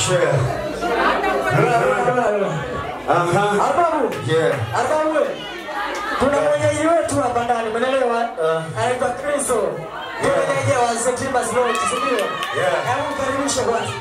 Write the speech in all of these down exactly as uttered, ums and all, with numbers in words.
Share. Aha. Arbabu. Yeah. Arbabu. Kuna mwenyeji wetu hapa ndani, umeelewa? Anaitwa Kristo. Ndio mwenyeji wa September Slow, sio? Yeah. Hebu karibisha kwanza.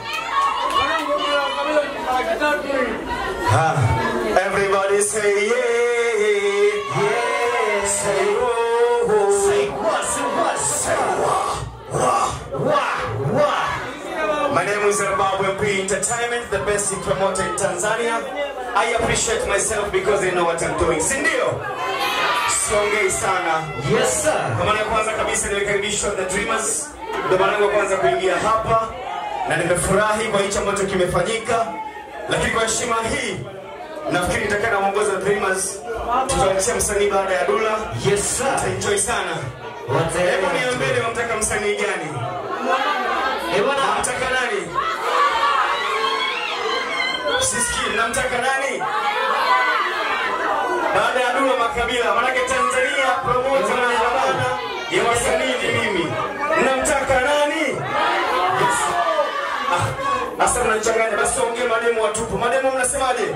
Ha. Everybody say yeah. Yeah. Say oh. Say what? Say what? Say what? Wah. Wah. Wah. My name is Arbabu M P Entertainment, the best promoter in Tanzania. I appreciate myself because I know what I'm doing. Sindio? Songei sana. Yes sir. Kwa maana ya kwanza kabisa nimekaribishwa The Dreamers. Ndio maana yangu kwanza kuingia hapa na nimefurahi kwa hicho ambacho kimefanyika. Lakini kwa heshima hii nafikiri nitakaa na mwongozo wa Dreamers. Tutawaletea msanii baada ya Dula. Yes sir. Enjoy sana. Hebu niambie mnataka msanii gani? Eh bwana, mnataka nani? Siski, mnamtaka nani? Baada ya Dula Makabila, manake Tanzania promoter na habana ya wasanii ni mimi. Mnamtaka nani? Yes. Ah, asa mnachanganya basi ongee mademo watupu. Mademo mnasemaje?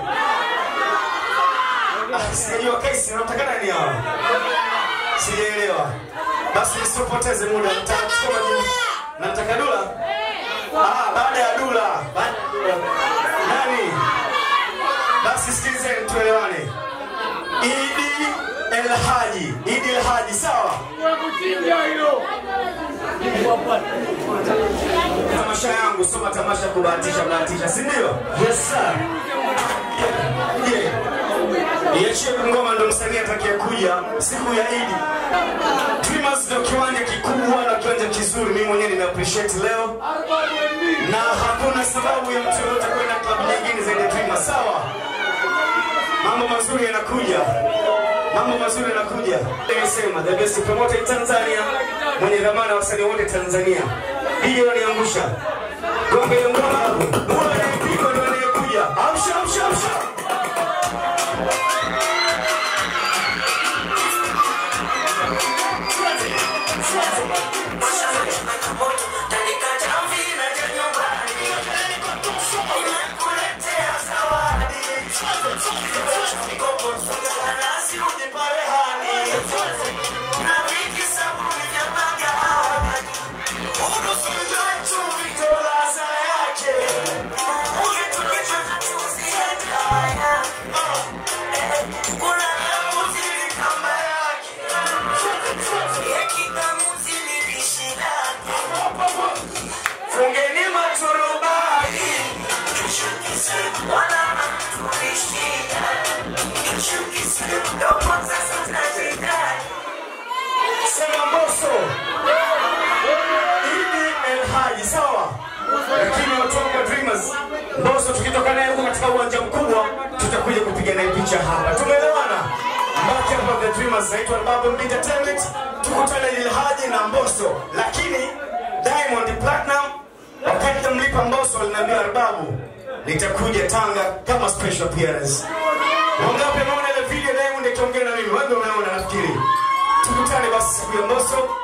Ah, sijui kesi mnamtaka nani hao? Sijaelewa. Basi nisipoteze muda, nitachukua jibu. Mnamtaka Dula? Ah, baada ya Dula. Nani? Basi sikilizeni tuelewane. Idi El Haji, Idi El Haji, sawa? Tamasha yangu, soma tamasha kubahatisha, bahatisha, si ndio? Yes sir. Yeah. Yechie ngoma ndo msanii atakayekuja siku ya Idi. Dreamers ndio kiwanja kikubwa na kiwanja kizuri, mimi mwenyewe nime appreciate leo. Na hakuna sababu ya mtu yote kwenda club nyingine zaidi ya Dreamers, sawa? Mambo mazuri yanakuja. Mambo mazuri yanakuja. Nimesema the best promoter in Tanzania, mwenye dhamana wasanii wote Tanzania. Hii waniangusha. Gombe ngoma, bora ya mpiko ndio anayekuja. Amsha amsha amsha. Sema Mbosso. Idi El Haji, sawa? Lakini watu wa Dreamers, Mbosso tukitoka naye huko katika uwanja mkubwa, tutakuja kupiga naye picha hapa. Tumeelewana? Mbaki hapa The Dreamers, naitwa Arbabu M P Entertainment. Tukutane El Haji na Mbosso. Lakini Diamond Platinum wakati mlipa Mbosso aliniambia Arbabu, nitakuja Tanga kama special appearance. Wangapi wameona ile video Diamond akiongea na mimi? Wewe unaona nafikiri. Tukutane basi siku ya Mbosso.